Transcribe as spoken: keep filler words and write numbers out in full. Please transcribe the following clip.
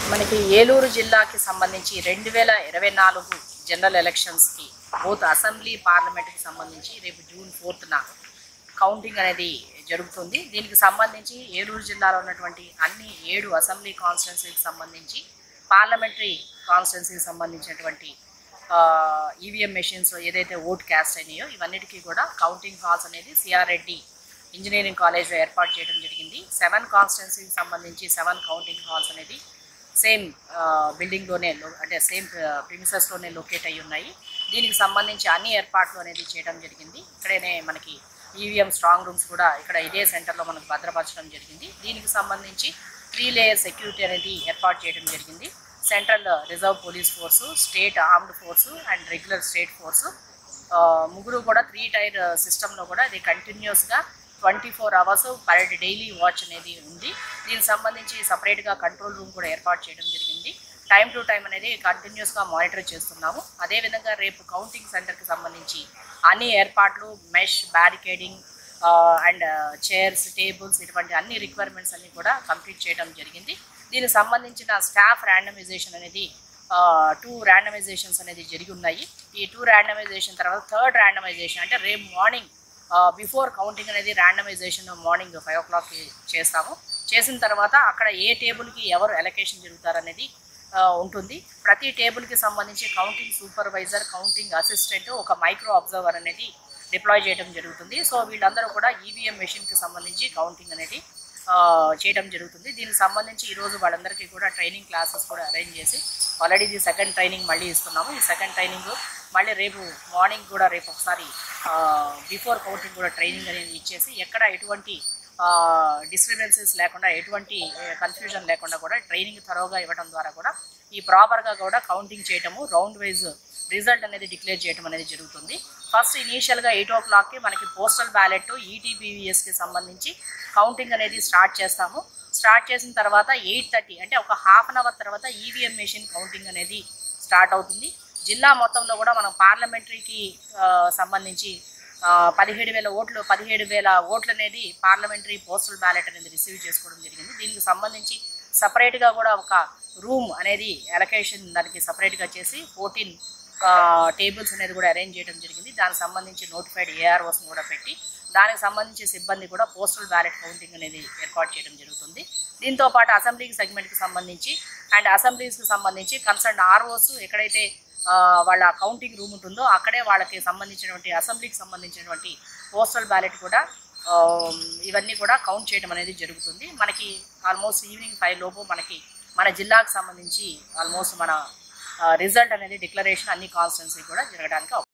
మనకి ఏలూరు జిల్లాకి సంబంధించి రెండు వేల ఇరవై నాలుగు జనరల్ ఎలక్షన్స్కి బోత్ అసెంబ్లీ పార్లమెంట్కి సంబంధించి రేపు జూన్ ఫోర్త్న కౌంటింగ్ అనేది జరుగుతుంది. దీనికి సంబంధించి ఏలూరు జిల్లాలో ఉన్నటువంటి అన్ని ఏడు అసెంబ్లీ కాన్స్టిట్యున్సీకి సంబంధించి పార్లమెంటరీ కాన్స్టిట్యున్సీకి సంబంధించినటువంటి ఈవీఎం మెషిన్స్ ఏదైతే ఓట్ క్యాస్ట్ అయినాయో ఇవన్నిటికీ కూడా కౌంటింగ్ హాల్స్ అనేది సిఆర్ రెడ్డి ఇంజనీరింగ్ కాలేజ్లో ఏర్పాటు చేయడం జరిగింది. సెవెన్ కాన్స్టిట్యున్సీకి సంబంధించి సెవెన్ కౌంటింగ్ హాల్స్ అనేది సేమ్ బిల్డింగ్లోనే అంటే సేమ్ ప్రిమిసెస్లోనే లొకేట్ అయ్యి ఉన్నాయి. దీనికి సంబంధించి అన్ని ఏర్పాట్లు అనేది చేయడం జరిగింది. ఇక్కడనే మనకి ఈవీఎం స్ట్రాంగ్ రూమ్స్ కూడా ఇక్కడ ఇదే సెంటర్లో మనకు భద్రపరచడం జరిగింది. దీనికి సంబంధించి త్రీ లేయర్ సెక్యూరిటీ అనేది ఏర్పాటు చేయడం జరిగింది. Central reserve police force, state armed force and regular state force ముగ్గురు కూడా త్రీ టైర్ సిస్టంలో కూడా ఇది కంటిన్యూస్గా twenty four hours per daily watch అనేది ఉంది. దీనికి సంబంధించి సపరేట్గా కంట్రోల్ రూమ్ కూడా ఏర్పాటు చేయడం జరిగింది. టైం టు టైం అనేది కంటిన్యూస్గా మానిటర్ చేస్తున్నాము. అదేవిధంగా రేపు కౌంటింగ్ సెంటర్కి సంబంధించి అన్ని ఏర్పాట్లు, mesh, barricading and chairs, tables ఇటువంటి అన్ని రిక్వైర్మెంట్స్ అన్ని కూడా కంప్లీట్ చేయడం జరిగింది. దీనికి సంబంధించిన స్టాఫ్ ర్యాండమైజేషన్ అనేది టూ ర్యాండమైజేషన్స్ అనేది జరిగి ఉన్నాయి. ఈ టూ ర్యాండమైజేషన్ తర్వాత థర్డ్ ర్యాండమైజేషన్ అంటే రేపు మార్నింగ్ బిఫోర్ కౌంటింగ్ అనేది ర్యాండమైజేషన్ మార్నింగ్ ఫైవ్ ఓ క్లాక్కి చేస్తాము. చేసిన తర్వాత అక్కడ ఏ టేబుల్కి ఎవరు అలొకేషన్ జరుగుతారనేది ఉంటుంది. ప్రతి టేబుల్కి సంబంధించి కౌంటింగ్ సూపర్వైజర్, కౌంటింగ్ అసిస్టెంట్, ఒక మైక్రో అబ్జర్వర్ అనేది డిప్లాయ్ చేయడం జరుగుతుంది. సో వీళ్ళందరూ కూడా ఈవీఎం మెషిన్కి సంబంధించి కౌంటింగ్ అనేది చేయడం జరుగుతుంది. దీనికి సంబంధించి ఈరోజు వాళ్ళందరికీ కూడా ట్రైనింగ్ క్లాసెస్ కూడా అరేంజ్ చేసి ఆల్రెడీ ఇది సెకండ్ ట్రైనింగ్ మళ్ళీ ఇస్తున్నాము. ఈ సెకండ్ ట్రైనింగ్ మళ్ళీ రేపు మార్నింగ్ కూడా రేపు ఒకసారి బిఫోర్ కౌంటింగ్ కూడా ట్రైనింగ్ అనేది ఇచ్చేసి ఎక్కడ ఎటువంటి డిస్టర్బెన్సెస్ లేకుండా ఎటువంటి కన్ఫ్యూజన్ లేకుండా కూడా ట్రైనింగ్ థరోగా ఇవ్వడం ద్వారా కూడా ఈ ప్రాపర్గా కూడా కౌంటింగ్ చేయటము, రౌండ్ వైజ్ రిజల్ట్ అనేది డిక్లేర్ చేయడం అనేది జరుగుతుంది. ఫస్ట్ ఇనీషియల్గా ఎయిట్ ఓ క్లాక్కి మనకి పోస్టల్ బ్యాలెట్, ఈటీపీవీఎస్కి సంబంధించి కౌంటింగ్ అనేది స్టార్ట్ చేస్తాము. స్టార్ట్ చేసిన తర్వాత ఎయిట్ థర్టీ అంటే ఒక హాఫ్ అన్ అవర్ తర్వాత ఈవీఎం మెషిన్ కౌంటింగ్ అనేది స్టార్ట్ అవుతుంది. జిల్లా మొత్తంలో కూడా మనం పార్లమెంటరీకి సంబంధించి పదిహేడు వేల ఓట్లు పదిహేడు వేల ఓట్లు అనేది పార్లమెంటరీ పోస్టల్ బ్యాలెట్ అనేది రిసీవ్ చేసుకోవడం జరిగింది. దీనికి సంబంధించి సపరేట్గా కూడా ఒక రూమ్ అనేది అలొకేషన్ దానికి సపరేట్గా చేసి ఫోర్టీన్ టేబుల్స్ అనేది కూడా అరేంజ్ చేయడం జరిగింది. దానికి సంబంధించి నోటిఫైడ్ ఏఆర్ఓస్ని కూడా పెట్టి దానికి సంబంధించి సిబ్బంది కూడా పోస్టల్ బ్యాలెట్ కౌంటింగ్ అనేది ఏర్పాటు చేయడం జరుగుతుంది. దీంతో పాటు అసెంబ్లీకి సెగ్మెంట్కి సంబంధించి అండ్ అసెంబ్లీస్కి సంబంధించి కన్సర్న్ ఆర్ఓస్ ఎక్కడైతే వాళ్ళ కౌంటింగ్ రూమ్ ఉంటుందో అక్కడే వాళ్ళకి సంబంధించినటువంటి అసెంబ్లీకి సంబంధించినటువంటి పోస్టల్ బ్యాలెట్ కూడా ఇవన్నీ కూడా కౌంట్ చేయడం అనేది జరుగుతుంది. మనకి ఆల్మోస్ట్ ఈవినింగ్ ఫైవ్ లోపు మనకి మన జిల్లాకు సంబంధించి ఆల్మోస్ట్ మన రిజల్ట్ అనేది డిక్లరేషన్ అన్ని కాన్స్టిట్యున్సీ కూడా జరగడానికి